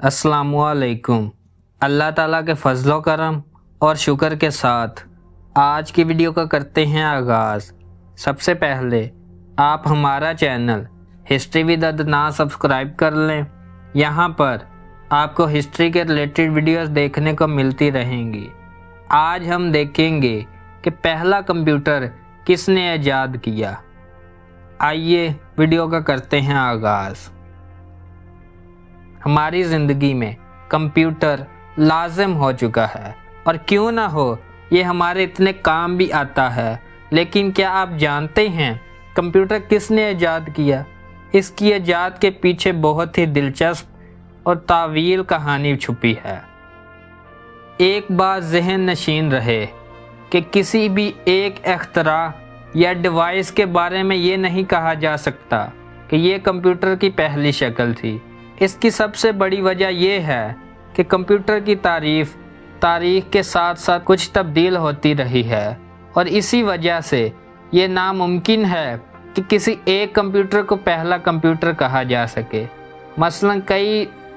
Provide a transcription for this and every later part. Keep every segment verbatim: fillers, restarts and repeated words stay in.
अस्सलामुअलैकुम। अल्लाह ताला के फजलो करम और शुक्र के साथ आज की वीडियो का करते हैं आगाज़। सबसे पहले आप हमारा channel history with Adnan subscribe कर लें। यहाँ पर आपको हिस्ट्री के रिलेटेड वीडियोस देखने को मिलती रहेंगी। आज हम देखेंगे कि पहला कंप्यूटर किसने ईजाद किया। आइए वीडियो का करते हैं आगाज़। हमारी ज़िंदगी में कंप्यूटर लाजिम हो चुका है और क्यों ना हो, ये हमारे इतने काम भी आता है। लेकिन क्या आप जानते हैं कंप्यूटर किसने ईजाद किया? इसकी ईजाद के पीछे बहुत ही दिलचस्प और तावील कहानी छुपी है। एक बात ज़हन नशीन रहे कि किसी भी एक इख्तरा या डिवाइस के बारे में ये नहीं कहा जा सकता कि ये कंप्यूटर की पहली शक्ल थी। इसकी सबसे बड़ी वजह यह है कि कंप्यूटर की तारीफ तारीख के साथ साथ कुछ तब्दील होती रही है और इसी वजह से ये नामुमकिन है कि किसी एक कंप्यूटर को पहला कंप्यूटर कहा जा सके। मसलन कई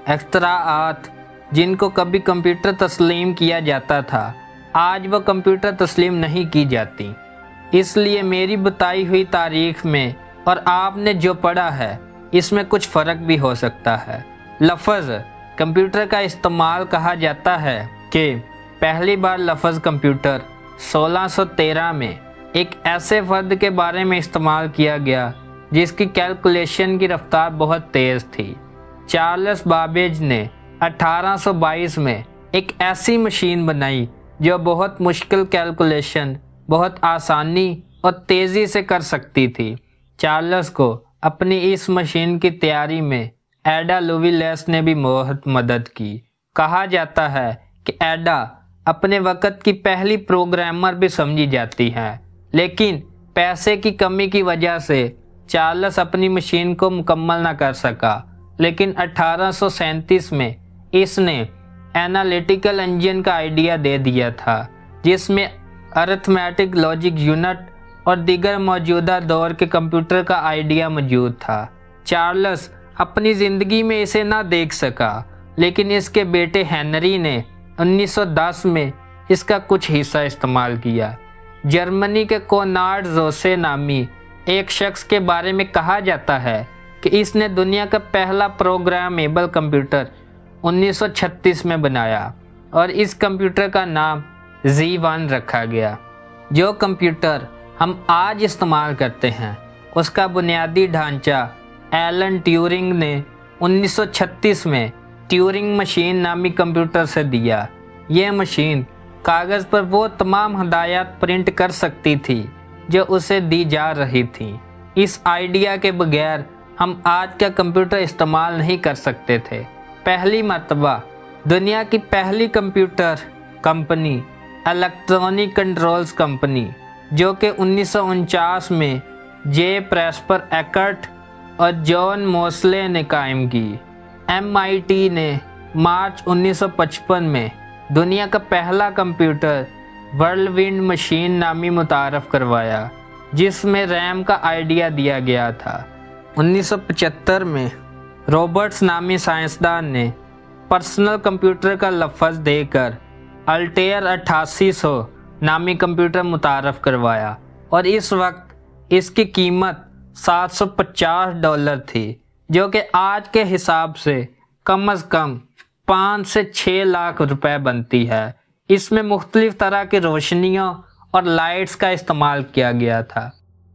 इख्तराआत जिनको कभी कंप्यूटर तस्लीम किया जाता था, आज वह कंप्यूटर तस्लीम नहीं की जाती। इसलिए मेरी बताई हुई तारीख में और आपने जो पढ़ा है इसमें कुछ फ़र्क भी हो सकता है। लफ्ज़ कंप्यूटर का इस्तेमाल कहा जाता है कि पहली बार लफ्ज़ कंप्यूटर सोलह सौ तेरह में एक ऐसे फ़र्द के बारे में इस्तेमाल किया गया जिसकी कैलकुलेशन की रफ्तार बहुत तेज़ थी। चार्ल्स बाबेज ने अठारह सौ बाईस में एक ऐसी मशीन बनाई जो बहुत मुश्किल कैलकुलेशन बहुत आसानी और तेज़ी से कर सकती थी। चार्ल्स को अपनी इस मशीन की तैयारी में एडा लुविलेस ने भी बहुत मदद की। कहा जाता है कि एडा अपने वक़्त की पहली प्रोग्रामर भी समझी जाती है, लेकिन पैसे की कमी की वजह से चार्ल्स अपनी मशीन को मुकम्मल ना कर सका। लेकिन अठारह सौ सैंतीस में इसने एनालिटिकल इंजन का आइडिया दे दिया था, जिसमें अरिथमेटिक लॉजिक यूनिट और दीगर मौजूदा दौर के कंप्यूटर का आइडिया मौजूद था। चार्ल्स अपनी ज़िंदगी में इसे ना देख सका, लेकिन इसके बेटे हेनरी ने उन्नीस सौ दस में इसका कुछ हिस्सा इस्तेमाल किया। जर्मनी के कोनार्ड ज़ोसे नामी एक शख्स के बारे में कहा जाता है कि इसने दुनिया का पहला प्रोग्रामेबल कंप्यूटर उन्नीस सौ छत्तीस में बनाया और इस कंप्यूटर का नाम जी वन रखा गया। जो कंप्यूटर हम आज इस्तेमाल करते हैं उसका बुनियादी ढांचा एलन ट्यूरिंग ने उन्नीस सौ छत्तीस में ट्यूरिंग मशीन नामी कंप्यूटर से दिया। यह मशीन कागज़ पर वो तमाम हदायत प्रिंट कर सकती थी जो उसे दी जा रही थी। इस आइडिया के बगैर हम आज का कंप्यूटर इस्तेमाल नहीं कर सकते थे। पहली मर्तबा दुनिया की पहली computer company electronic controls company, जो कि उन्नीस सौ उनचास में जे प्रेस्पर एकर्ट और जॉन मोसले ने कायम की। एम आई टी ने मार्च उन्नीस सौ पचपन में दुनिया का पहला कंप्यूटर वर्ल्डविंड मशीन नामी मुतारफ़ करवाया, जिसमें रैम का आइडिया दिया गया था। उन्नीस सौ पचहत्तर में रॉबर्ट्स नामी साइंसदान ने पर्सनल कंप्यूटर का लफ्ज़ देकर अल्टेयर अट्ठासी सौ नामी कंप्यूटर मुतारफ़ करवाया और इस वक्त इसकी कीमत सात सौ पचास डॉलर थी, जो कि आज के हिसाब से कम अज़ कम पाँच से छः लाख रुपए बनती है। इसमें मुख्तलिफ़ तरह की रोशनियों और लाइट्स का इस्तेमाल किया गया था।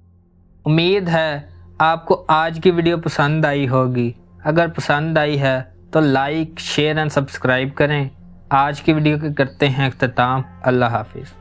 उम्मीद है आपको आज की वीडियो पसंद आई होगी। अगर पसंद आई है तो लाइक, शेयर एंड सब्सक्राइब करें। आज की वीडियो के करते हैं इख्तिताम। अल्लाह हाफिज़।